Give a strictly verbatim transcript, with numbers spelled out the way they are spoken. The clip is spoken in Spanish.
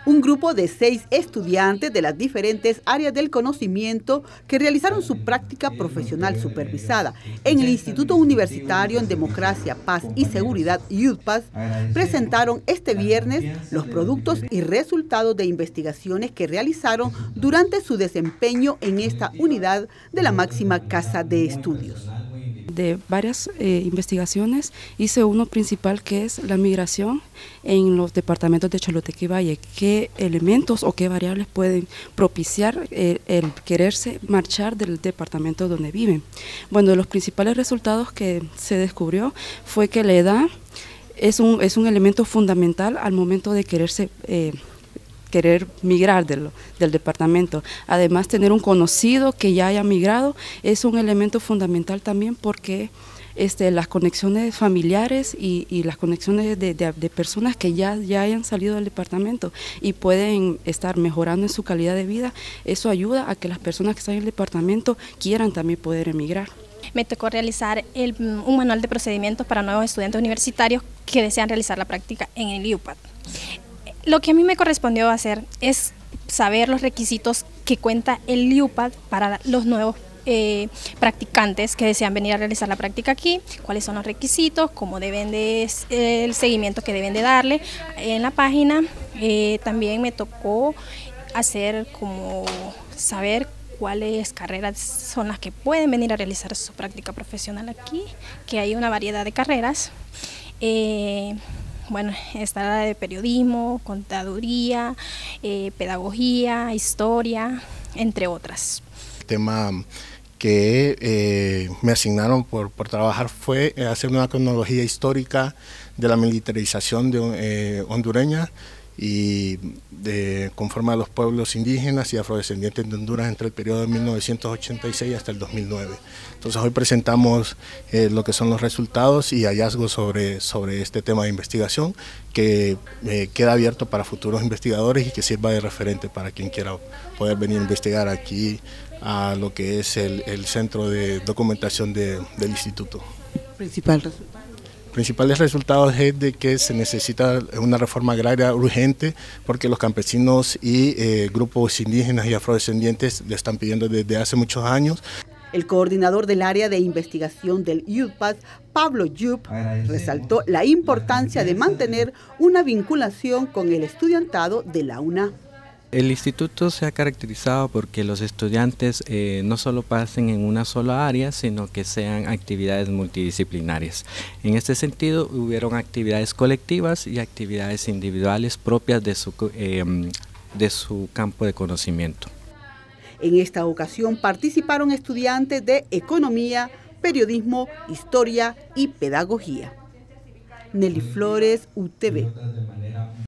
Un grupo de seis estudiantes de las diferentes áreas del conocimiento que realizaron su práctica profesional supervisada en el Instituto Universitario en Democracia, Paz y Seguridad U D P A S presentaron este viernes los productos y resultados de investigaciones que realizaron durante su desempeño en esta unidad de la máxima casa de estudios. De varias eh, investigaciones, hice uno principal que es la migración en los departamentos de Choluteca y Valle. ¿Qué elementos o qué variables pueden propiciar eh, el quererse marchar del departamento donde viven? Bueno, los principales resultados que se descubrió fue que la edad es un, es un elemento fundamental al momento de quererse eh, querer migrar del, del departamento. Además, tener un conocido que ya haya migrado es un elemento fundamental también porque este, las conexiones familiares y, y las conexiones de, de, de personas que ya, ya hayan salido del departamento y pueden estar mejorando en su calidad de vida, eso ayuda a que las personas que están en el departamento quieran también poder emigrar. Me tocó realizar el, un manual de procedimientos para nuevos estudiantes universitarios que desean realizar la práctica en el U P A D. Lo que a mí me correspondió hacer es saber los requisitos que cuenta el U P A D para los nuevos eh, practicantes que desean venir a realizar la práctica aquí, cuáles son los requisitos, cómo deben de, eh, el seguimiento que deben de darle en la página. Eh, también me tocó hacer como saber cuáles carreras son las que pueden venir a realizar su práctica profesional aquí, que hay una variedad de carreras. Eh, Bueno, está la de periodismo, contaduría, eh, pedagogía, historia, entre otras. El tema que eh, me asignaron por, por trabajar fue hacer una cronología histórica de la militarización de, eh, hondureña y de, conforme a los pueblos indígenas y afrodescendientes de Honduras entre el periodo de mil novecientos ochenta y seis hasta el dos mil nueve. Entonces hoy presentamos eh, lo que son los resultados y hallazgos sobre, sobre este tema de investigación que eh, queda abierto para futuros investigadores y que sirva de referente para quien quiera poder venir a investigar aquí a lo que es el, el centro de documentación de, del instituto. Principal resultado. Principales resultados es de que se necesita una reforma agraria urgente porque los campesinos y eh, grupos indígenas y afrodescendientes le están pidiendo desde hace muchos años. El coordinador del área de investigación del U D P A S, Pablo Yup, resaltó la importancia de mantener una vinculación con el estudiantado de la U N A. El instituto se ha caracterizado porque los estudiantes eh, no solo pasen en una sola área, sino que sean actividades multidisciplinarias. En este sentido, hubieron actividades colectivas y actividades individuales propias de su, eh, de su campo de conocimiento. En esta ocasión participaron estudiantes de Economía, Periodismo, Historia y Pedagogía. Nelly Flores, U T V.